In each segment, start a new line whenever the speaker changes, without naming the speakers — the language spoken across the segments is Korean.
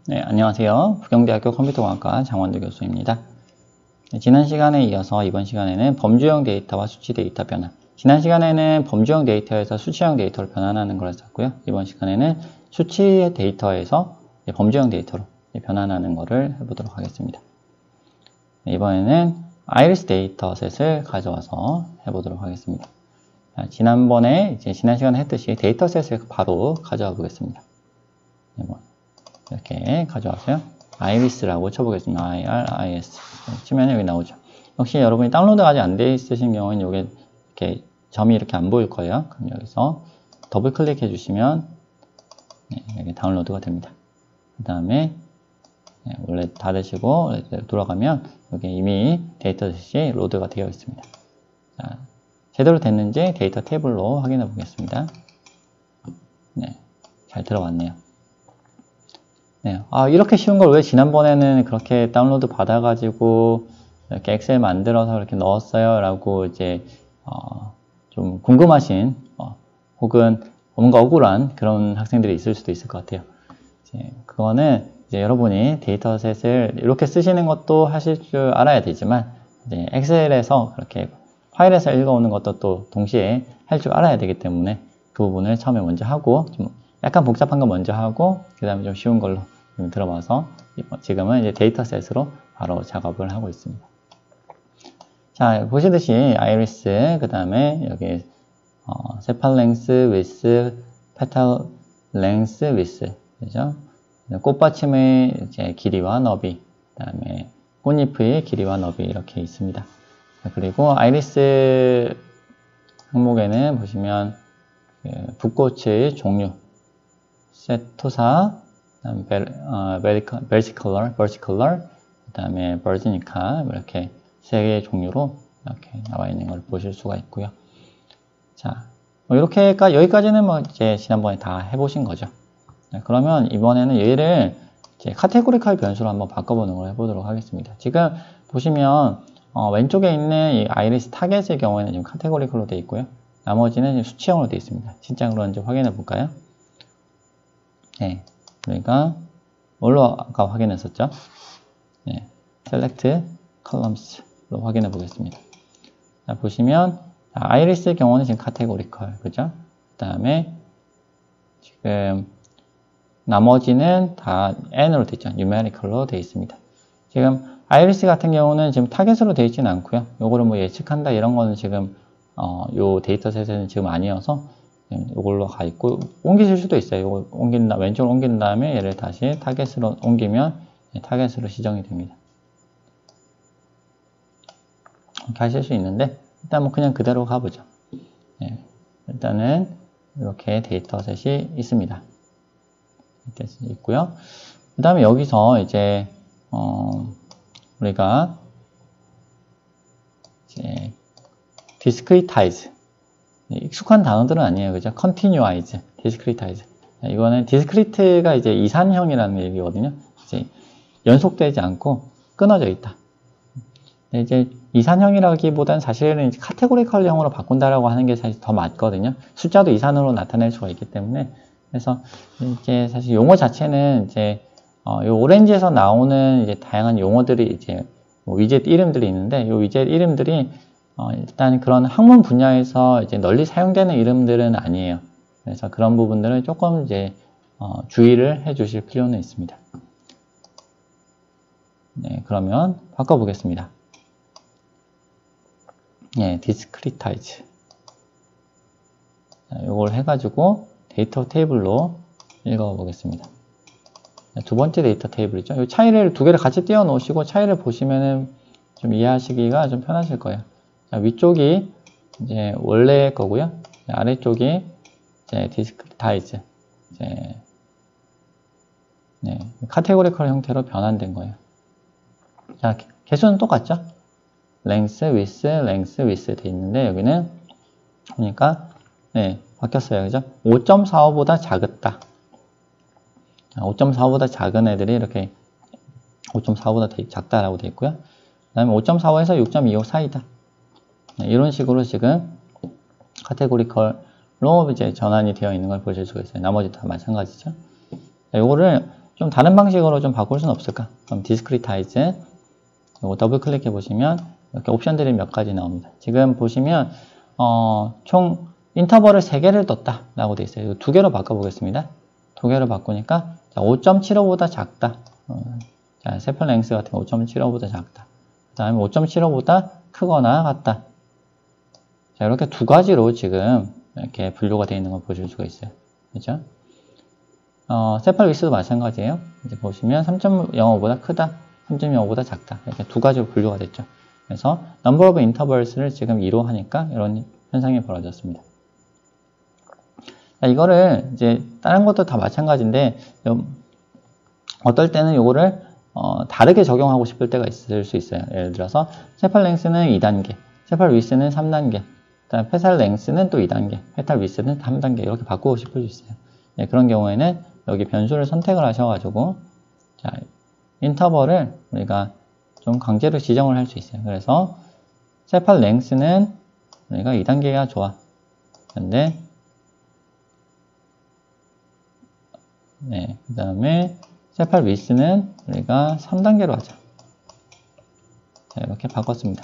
네, 안녕하세요. 부경대학교 컴퓨터공학과 장원두 교수입니다. 네, 지난 시간에 이어서 이번 시간에는 범주형 데이터와 수치 데이터 변환. 지난 시간에는 범주형 데이터에서 수치형 데이터로 변환하는 걸 했었고요. 이번 시간에는 수치 데이터에서 범주형 데이터로 변환하는 것을 해보도록 하겠습니다. 네, 이번에는 아이리스 데이터셋을 가져와서 해보도록 하겠습니다. 지난번에 지난 시간에 했듯이 데이터셋을 바로 가져와 보겠습니다. 이렇게 가져와서요. 아이리스라고 쳐보겠습니다. IRIS 치면 여기 나오죠. 역시 여러분이 다운로드가 아직 안 돼 있으신 경우는 이게 이렇게 점이 이렇게 안 보일 거예요. 그럼 여기서 더블 클릭해 주시면 여기 다운로드가 됩니다. 그 다음에 원래 닫으시고 돌아가면 여기 이미 데이터셋이 로드가 되어 있습니다. 자, 제대로 됐는지 데이터 테이블로 확인해 보겠습니다. 네, 잘 들어왔네요. 네, 이렇게 쉬운 걸 왜 지난번에는 그렇게 다운로드 받아가지고 이렇게 엑셀 만들어서 이렇게 넣었어요? 라고 이제 좀 궁금하신 혹은 뭔가 억울한 그런 학생들이 있을 수도 있을 것 같아요. 그거는 이제 여러분이 데이터셋을 이렇게 쓰시는 것도 하실 줄 알아야 되지만 이제 엑셀에서 그렇게 파일에서 읽어오는 것도 또 동시에 할 줄 알아야 되기 때문에 그 부분을 처음에 먼저 하고 좀 약간 복잡한 거 먼저 하고 그 다음에 좀 쉬운 걸로 들어봐서 지금은 이제 데이터셋으로 바로 작업을 하고 있습니다. 자, 보시듯이 아이리스 그 다음에 여기 세팔 랭스 위스 페탈 랭스 위스 그죠? 꽃받침의 이제 길이와 너비 그 다음에 꽃잎의 길이와 너비 이렇게 있습니다. 그리고 아이리스 항목에는 보시면 붓꽃의 종류 세토사 vertical, 그 다음에 virginica 이렇게 세 개의 종류로 이렇게 나와 있는 걸 보실 수가 있고요. 자, 여기까지는 이제 지난번에 다 해보신 거죠. 자, 그러면 이번에는 얘를 이제 카테고리컬 변수로 한번 바꿔보는 걸 해보도록 하겠습니다. 지금 보시면 왼쪽에 있는 이 아이리스 타겟의 경우에는 지금 카테고리컬로 되어 있고요. 나머지는 수치형으로 되어 있습니다. 진짜 그런지 확인해 볼까요? 네. 그러니까 뭘로 아까 확인했었죠? 네, select columns로 확인해 보겠습니다. 자, 보시면 아이리스의 경우는 지금 카테고리컬, 그죠? 그 다음에 지금 나머지는 다 n으로 되어 있죠. numerical로 되어 있습니다. 지금 아이리스 같은 경우는 지금 타겟으로 되어 있지는 않고요. 요거를 뭐 예측한다 이런 거는 지금 요 데이터셋에는 지금 아니어서 이걸로 가 있고 옮기실 수도 있어요. 이걸 왼쪽으로 옮긴 다음에 얘를 다시 타겟으로 옮기면 타겟으로 지정이 됩니다. 이렇게 하실 수 있는데 일단 뭐 그냥 그대로 가보죠. 일단은 이렇게 데이터셋이 있습니다. 데이터셋이 있고요. 그 다음에 여기서 이제 우리가 이제 discretize 익숙한 단어들은 아니에요. 그죠? continuize, discretize. 이거는 discrete가 이제 이산형이라는 얘기거든요. 이제 연속되지 않고 끊어져 있다. 이제 이산형이라기보다는 사실은 이제 카테고리컬형으로 바꾼다라고 하는 게 사실 더 맞거든요. 숫자도 이산으로 나타낼 수가 있기 때문에. 그래서 이제 사실 용어 자체는 이제 요 오렌지에서 나오는 이제 다양한 용어들이 이제 위젯 이름들이 있는데 요 위젯 이름들이 일단 그런 학문 분야에서 이제 널리 사용되는 이름들은 아니에요. 그래서 그런 부분들을 조금 이제 주의를 해 주실 필요는 있습니다. 네, 그러면 바꿔보겠습니다. 네, discretize. 이걸 해가지고 데이터 테이블로 읽어보겠습니다. 두 번째 데이터 테이블이죠. 이 차이를 두 개를 같이 띄워 놓으시고 차이를 보시면은 좀 이해하시기가 좀 편하실 거예요. 자, 위쪽이 이제 원래 거고요. 아래쪽이 이제 discretize, 이제 카테고리컬 형태로 변환된 거예요. 자, 개수는 똑같죠? length, width 돼 있는데 여기는 보니까 바뀌었어요, 그죠? 5.45보다 작았다. 5.45보다 작은 애들이 이렇게 5.45보다 작다라고 돼 있고요. 그 다음에 5.45에서 6.25 사이다. 이런 식으로 지금 카테고리컬로 이제 전환이 되어 있는 걸 보실 수가 있어요. 나머지 다 마찬가지죠. 요거를 좀 다른 방식으로 좀 바꿀 수는 없을까? 그럼 discretize 이거 더블 클릭해 보시면 이렇게 옵션들이 몇 가지 나옵니다. 지금 보시면 총 인터벌을 3개를 뒀다 라고 되어 있어요. 이거 2개로 바꿔보겠습니다. 2개로 바꾸니까 5.75보다 작다. 자, 세플 랭스 같은 거 5.75보다 작다. 그 다음에 5.75보다 크거나 같다. 자, 이렇게 2가지로 지금 이렇게 분류가 되어 있는 걸 보실 수가 있어요. 그죠? 세팔 위스도 마찬가지예요. 이제 보시면 3.05보다 크다, 3.05보다 작다. 이렇게 2가지로 분류가 됐죠. 그래서 number of intervals를 지금 2로 하니까 이런 현상이 벌어졌습니다. 자, 이거를 이제 다른 것도 다 마찬가지인데 어떨 때는 이거를 다르게 적용하고 싶을 때가 있을 수 있어요. 예를 들어서 세팔 랭스는 2단계, 세팔 위스는 3단계, 그다음 페탈 랭스는 또 2단계, 페탈 위스는 3단계 이렇게 바꾸고 싶을 수 있어요. 네, 그런 경우에는 여기 변수를 선택을 하셔가지고 자, 인터벌을 우리가 좀 강제로 지정을 할 수 있어요. 그래서 세팔 랭스는 우리가 2단계가 좋아. 근데 네, 그 다음에 세팔 위스는 우리가 3단계로 하자. 자, 이렇게 바꿨습니다.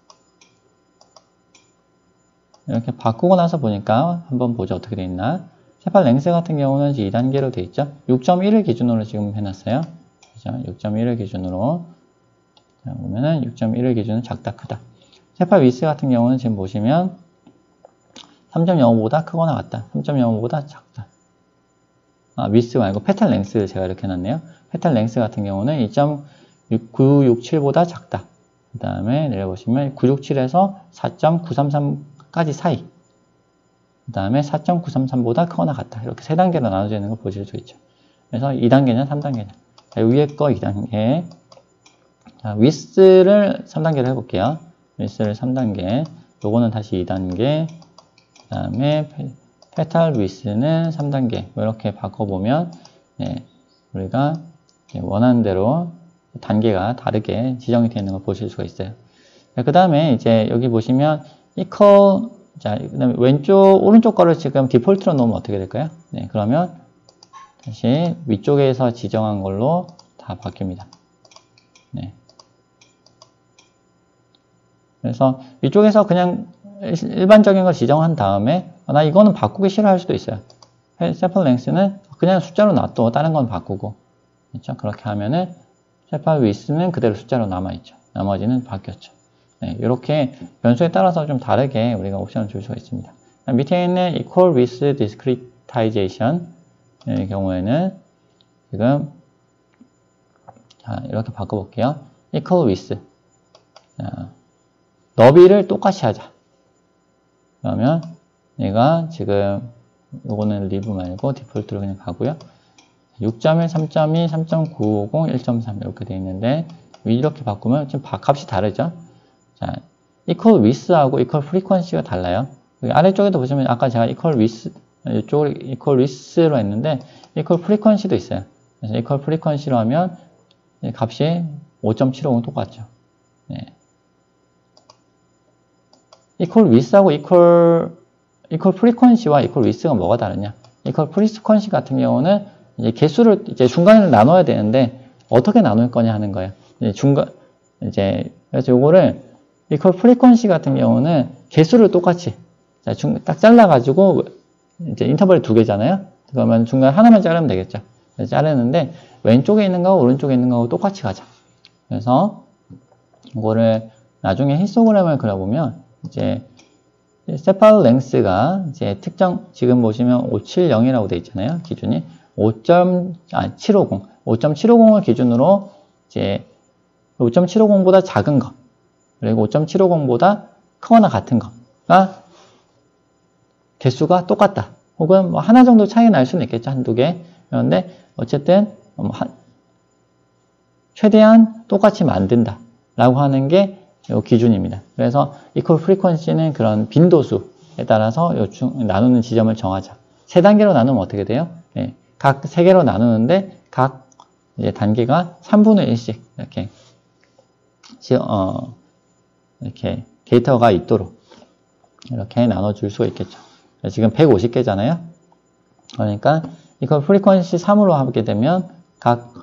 이렇게 바꾸고 나서 보니까 한번 보죠. 어떻게 되어 있나. 세팔 랭스 같은 경우는 2단계로 되어 있죠. 6.1을 기준으로 지금 해놨어요. 그죠? 6.1을 기준으로. 자, 보면은 6.1을 기준으로 작다, 크다. 세팔 위스 같은 경우는 지금 보시면 3.05보다 크거나 같다. 3.05보다 작다. 위스 말고 페탈 랭스 제가 이렇게 해놨네요. 페탈 랭스 같은 경우는 2.967보다 작다. 그 다음에 내려보시면 967에서 4.933까지 사이. 그 다음에 4.933보다 크거나 같다. 이렇게 3단계로 나눠져 있는 걸 보실 수 있죠. 그래서 2단계냐 3단계냐. 자, 위에 거 2단계. 자, 위스를 3단계로 해볼게요. 위스를 3단계. 요거는 다시 2단계. 그 다음에 페탈 위스는 3단계. 이렇게 바꿔보면 네, 우리가 원하는 대로 단계가 다르게 지정이 되어 있는 걸 보실 수가 있어요. 그 다음에 이제 여기 보시면 equal, 자, 그 다음에 오른쪽 거를 지금 디폴트로 놓으면 어떻게 될까요? 네, 그러면 다시 위쪽에서 지정한 걸로 다 바뀝니다. 네. 그래서 위쪽에서 그냥 일반적인 걸 지정한 다음에 나 이거는 바꾸기 싫어할 수도 있어요. 세팔 랭스는 그냥 숫자로 놔둬. 다른 건 바꾸고. 그렇죠? 그렇게 하면은 세팔 위스는 그대로 숫자로 남아있죠. 나머지는 바뀌었죠. 네, 이렇게 변수에 따라서 좀 다르게 우리가 옵션을 줄 수가 있습니다. 밑에 있는 equal with discretization 의 경우에는 지금 자, 이렇게 바꿔볼게요. equal with 자, 너비를 똑같이 하자. 그러면 얘가 지금 요거는 리브 말고 디폴트로 그냥 가고요. 6.1, 3.2, 3.950, 1.3 이렇게 되어 있는데 이렇게 바꾸면 지금 값이 다르죠. 자, equal with하고 equal frequency가 달라요. 여기 아래쪽에도 보시면 아까 제가 equal with 이쪽을 equal with로 했는데 equal frequency도 있어요. 그래서 equal frequency로 하면 값이 5.750 똑같죠. 네. equal with하고 equal frequency와 equal with가 뭐가 다르냐? equal frequency 같은 경우는 이제 개수를 이제 중간에 나눠야 되는데 어떻게 나눌 거냐 하는 거예요. 그래서 요거를 equal frequency 같은 경우는 개수를 똑같이 딱 잘라가지고 이제 인터벌이 2개잖아요. 그러면 중간 하나만 자르면 되겠죠. 그래서 자르는데 왼쪽에 있는 거하고 오른쪽에 있는 거하고 똑같이 가자. 그래서 이거를 나중에 히스토그램을 그려보면 이제 세팔 랭스가 이제 특정 지금 보시면 570이라고 되어 있잖아요. 기준이 5.750을 기준으로 이제 5.750보다 작은 거 그리고 5.750보다 크거나 같은 거가 개수가 똑같다. 혹은 뭐 하나 정도 차이 날 수는 있겠죠. 한두 개. 그런데 어쨌든 최대한 똑같이 만든다. 라고 하는 게 이 기준입니다. 그래서 equal frequency는 그런 빈도수에 따라서 나누는 지점을 정하자. 3단계로 나누면 어떻게 돼요? 네, 각 3개로 나누는데 각 이제 단계가 3분의 1씩 이렇게 데이터가 있도록 이렇게 나눠줄 수가 있겠죠. 지금 150개잖아요. 그러니까 equal frequency 3으로 하게 되면 각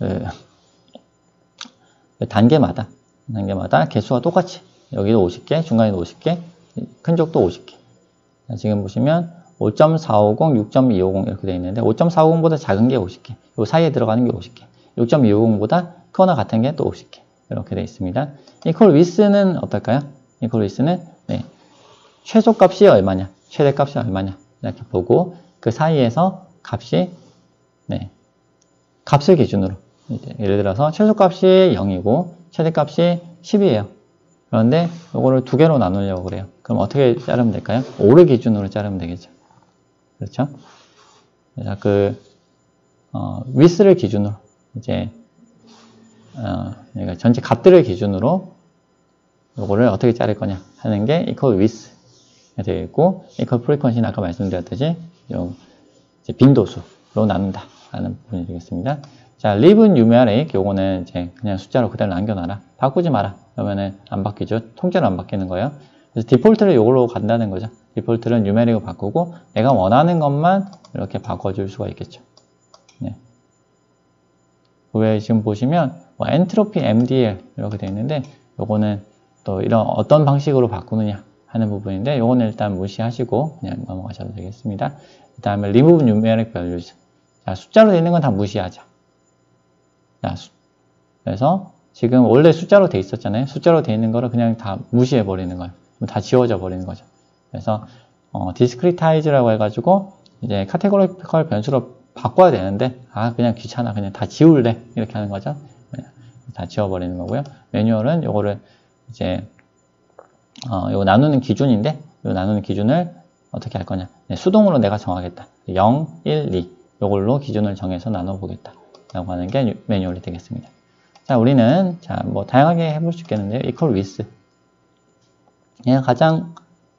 단계마다 개수가 똑같이 여기도 50개, 중간에도 50개, 큰 쪽도 50개. 자, 지금 보시면 5.450, 6.250 이렇게 되어 있는데 5.450보다 작은 게 50개, 요 사이에 들어가는 게 50개, 6.250보다 크거나 같은 게 또 50개 이렇게 되어 있습니다. equal with는 어떨까요? equal with는 최소값이 얼마냐, 최대값이 얼마냐 이렇게 보고 그 사이에서 값이 값을 기준으로 예를 들어서 최소값이 0이고 최대값이 10이에요. 그런데 이거를 두 개로 나누려고 그래요. 그럼 어떻게 자르면 될까요? 5를 기준으로 자르면 되겠죠. 그렇죠? 그래서 width를 기준으로 이제 그러니까 전체 값들을 기준으로 이거를 어떻게 자를 거냐 하는 게 equal width 되어 있고 equal frequency는 아까 말씀드렸듯이 이제 빈도수로 나눈다 라는 부분이 되겠습니다. 자, leave numeric 요거는 이제 그냥 숫자로 그대로 남겨놔라. 바꾸지 마라. 그러면은 안 바뀌죠. 통째로 안 바뀌는 거예요. 그래서 디폴트를 요걸로 간다는 거죠. 디폴트는 numeric으로 바꾸고 내가 원하는 것만 이렇게 바꿔줄 수가 있겠죠. 네. 왜 지금 보시면 엔트로피 MDL 이렇게 되어 있는데 요거는 또 이런 어떤 방식으로 바꾸느냐 하는 부분인데 요거는 일단 무시하시고 그냥 넘어가셔도 되겠습니다. 그 다음에 remove numeric values. 자, 숫자로 되어 있는 건 다 무시하자. 자, 그래서 지금 원래 숫자로 되어 있었잖아요. 숫자로 되어 있는 거를 그냥 다 무시해 버리는 거예요. 다 지워져 버리는 거죠. 그래서 discretize라고 해가지고 이제 categorical 변수로 바꿔야 되는데 그냥 귀찮아, 그냥 다 지울래 이렇게 하는 거죠. 다 지워버리는 거고요. 매뉴얼은 요거를 이제 요거 나누는 기준인데 요 나누는 기준을 어떻게 할 거냐, 수동으로 내가 정하겠다. 0, 1, 2 요걸로 기준을 정해서 나눠보겠다 라고 하는 게 매뉴얼이 되겠습니다. 자, 우리는 뭐 다양하게 해볼 수 있겠는데요. equal with 얘가 가장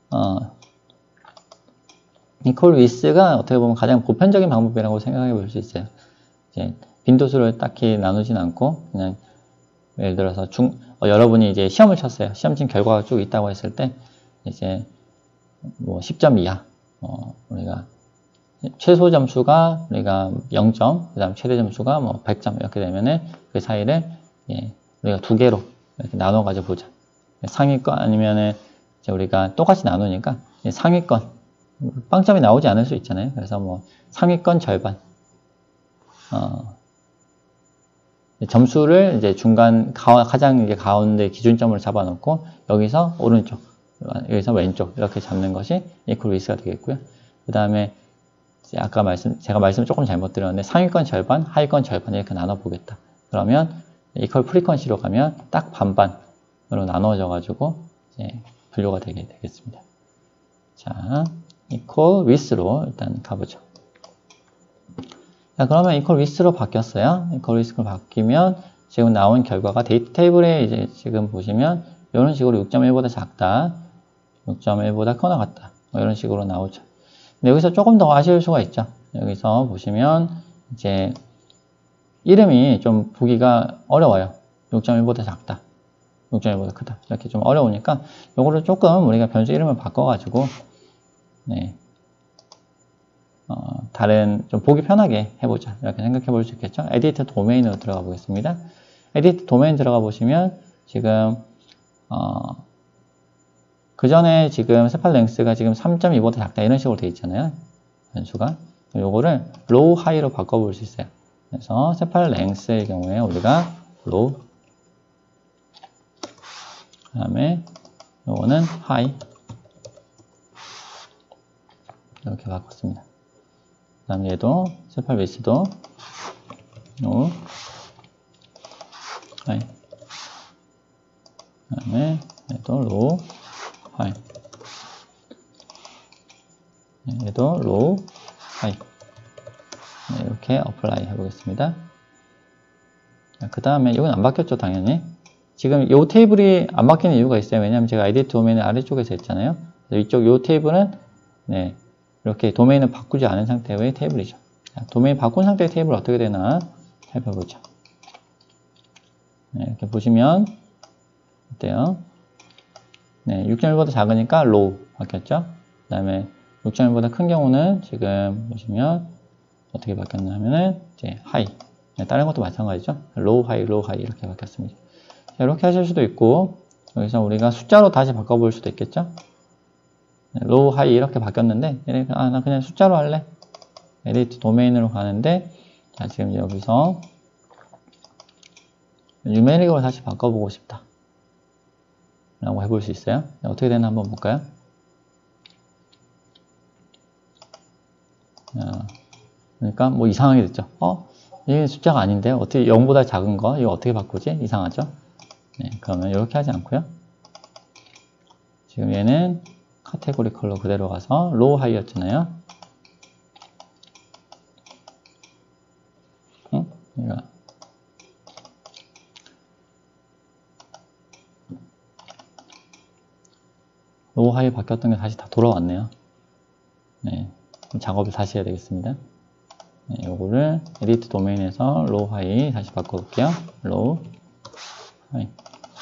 equal with가 어떻게 보면 가장 보편적인 방법이라고 생각해 볼 수 있어요. 이제 빈도수를 딱히 나누진 않고 그냥 예를 들어서 여러분이 이제 시험을 쳤어요. 시험친 결과가 쭉 있다고 했을 때 이제 뭐 10점 이하 우리가 최소 점수가 우리가 0점, 그 다음 최대 점수가 뭐 100점 이렇게 되면은 그 사이를 우리가 두 개로 이렇게 나눠 가지고 보자. 상위권 아니면은 이제 우리가 똑같이 나누니까 상위권 빵점이 나오지 않을 수 있잖아요. 그래서 뭐 상위권 절반 점수를 이제 중간 가장 이제 가운데 기준점을 잡아놓고 여기서 오른쪽, 여기서 왼쪽 이렇게 잡는 것이 equal with가 되겠고요. 그 다음에 아까 제가 말씀을 조금 잘못 드렸는데 상위권 절반, 하위권 절반 이렇게 나눠보겠다. 그러면 equal frequency로 가면 딱 반반으로 나눠져 가지고 이제 분류가 되겠습니다. 자, equal with로 일단 가보죠. 자, 그러면 equal with로 바뀌었어요. equal with로 바뀌면 지금 나온 결과가 데이터 테이블에 이제 지금 보시면 이런 식으로 6.1보다 작다, 6.1보다 크거나 같다, 뭐 이런 식으로 나오죠. 근데 여기서 조금 더 아쉬울 수가 있죠. 여기서 보시면 이제 이름이 좀 보기가 어려워요. 6.1보다 작다, 6.1보다 크다 이렇게 좀 어려우니까 요거를 조금 우리가 변수 이름을 바꿔가지고 다른 좀 보기 편하게 해보자 이렇게 생각해 볼 수 있겠죠. 에디트 도메인으로 들어가 보겠습니다. 에디트 도메인 들어가 보시면 지금 그 전에 지금 세팔 랭스가 지금 3.2보다 작다 이런 식으로 되어 있잖아요. 변수가 요거를 로우 하이로 바꿔볼 수 있어요. 그래서 세팔 랭스의 경우에 우리가 로우, 그 다음에 요거는 하이 이렇게 바꿨습니다. 그 다음에 얘도 세팔 베이스도 로우 하이, 그 다음에 얘도 로우 하이, 얘도 로우 하이 이렇게 어플라이 해보겠습니다. 그 다음에 이건 안 바뀌었죠, 당연히. 지금 이 테이블이 안 바뀌는 이유가 있어요. 왜냐하면 제가 에디트 도메인을 아래쪽에서 했잖아요. 그래서 이쪽 이 테이블은 이렇게 도메인을 바꾸지 않은 상태의 테이블이죠. 자, 도메인 바꾼 상태의 테이블 어떻게 되나 살펴보죠. 이렇게 보시면 어때요? 6.1보다 작으니까 low 바뀌었죠. 그 다음에 6.1보다 큰 경우는 지금 보시면 어떻게 바뀌었나 하면은 이제 high 네, 다른 것도 마찬가지죠. 로우, 하이, 로우, 하이 이렇게 바뀌었습니다. 자, 이렇게 하실 수도 있고, 여기서 우리가 숫자로 다시 바꿔볼 수도 있겠죠. 네, 로우, 하이 이렇게 바뀌었는데, 나 그냥 숫자로 할래. 에디트 도메인으로 가는데, 자, 지금 여기서 뉴메릭으로 다시 바꿔보고 싶다 라고 해볼 수 있어요. 어떻게 되나 한번 볼까요? 그러니까 뭐 이상하게 됐죠. 이게 숫자가 아닌데 어떻게 0보다 작은 거 이거 어떻게 바꾸지? 이상하죠? 네, 그러면 이렇게 하지 않고요. 지금 얘는 카테고리컬로 그대로 가서 로우 하이였잖아요. 얘가 로우 하이 바뀌었던 게 다시 다 돌아왔네요. 네, 작업을 다시 해야 되겠습니다. 네, 요거를 에디트 도메인에서 로우 하이 다시 바꿔볼게요. 로우 하이.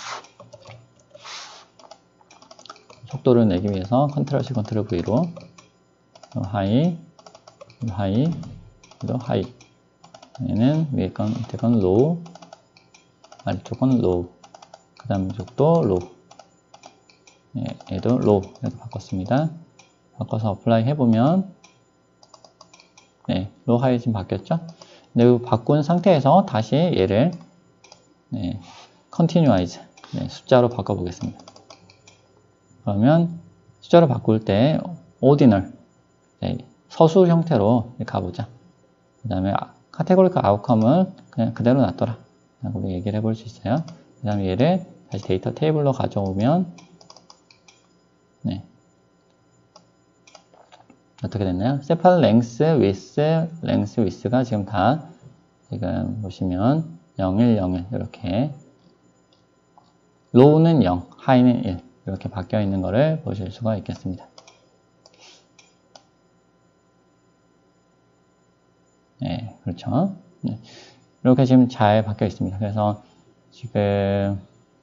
속도를 내기 위해서 컨트롤 C, 컨트롤 V로 하이, 하이, 하이. 얘는 위에 건, 밑에 건 로우, 아래쪽 건 로우. 그 다음 쪽도 로우. 얘도 로우 이렇게 바꿨습니다. 바꿔서 어플라이 해보면 네, 로우 하이 지금 바뀌었죠? 근데 이 바꾼 상태에서 다시 얘를 continuize 숫자로 바꿔보겠습니다. 그러면 숫자로 바꿀 때 ordinal 서술 형태로 가보자. 그 다음에 categorical outcome은 그냥 그대로 놔둬라 라고 얘기를 해볼 수 있어요. 그 다음에 얘를 다시 데이터 테이블로 가져오면 어떻게 됐나요? 세팔 랭스, 위스, 랭스, 위스가 지금 다 지금 보시면 0, 1, 0, 1 이렇게 로우는 0, 하이는 1 이렇게 바뀌어 있는 거를 보실 수가 있겠습니다. 네, 그렇죠. 네. 이렇게 지금 잘 바뀌어 있습니다. 그래서 지금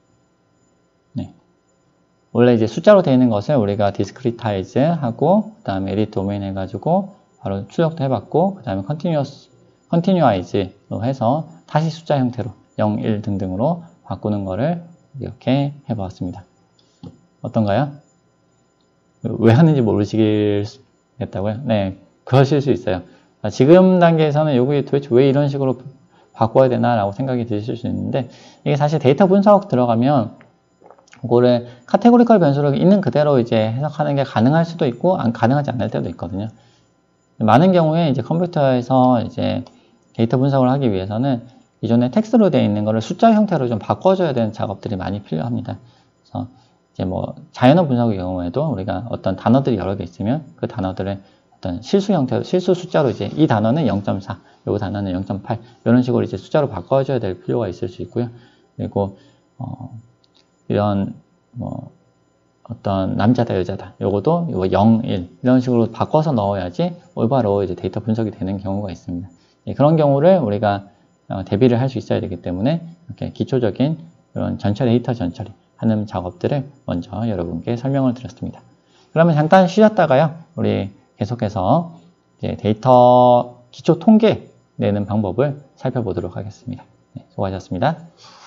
원래 이제 숫자로 되어 있는 것을 우리가 discretize 하고, 그 다음에 edit domain 해가지고, 바로 출력도 해봤고, 그 다음에 continuize로 해서 다시 숫자 형태로 0, 1 등등으로 바꾸는 거를 이렇게 해보았습니다. 어떤가요? 왜 하는지 모르시겠다고요? 네, 그러실 수 있어요. 지금 단계에서는 여기 도대체 왜 이런 식으로 바꿔야 되나 라고 생각이 드실 수 있는데, 이게 사실 데이터 분석 들어가면 그거를 카테고리컬 변수를 있는 그대로 이제 해석하는 게 가능할 수도 있고 가능하지 않을 때도 있거든요. 많은 경우에 이제 컴퓨터에서 이제 데이터 분석을 하기 위해서는 기존에 텍스트로 되어 있는 거를 숫자 형태로 좀 바꿔줘야 되는 작업들이 많이 필요합니다. 그래서 이제 뭐 자연어 분석의 경우에도 우리가 어떤 단어들이 여러 개 있으면 그 단어들을 어떤 실수 형태로, 실수 숫자로 이제 이 단어는 0.4, 이 단어는 0.8 이런 식으로 이제 숫자로 바꿔줘야 될 필요가 있을 수 있고요. 그리고 이런 뭐 어떤 남자다 여자다 요것도 0, 1 이런 식으로 바꿔서 넣어야지 올바로 이제 데이터 분석이 되는 경우가 있습니다. 그런 경우를 우리가 대비를 할 수 있어야 되기 때문에 이렇게 기초적인 이런 전처리, 데이터 전처리 하는 작업들을 먼저 여러분께 설명을 드렸습니다. 그러면 잠깐 쉬었다가요 우리 계속해서 이제 데이터 기초 통계 내는 방법을 살펴보도록 하겠습니다. 수고하셨습니다.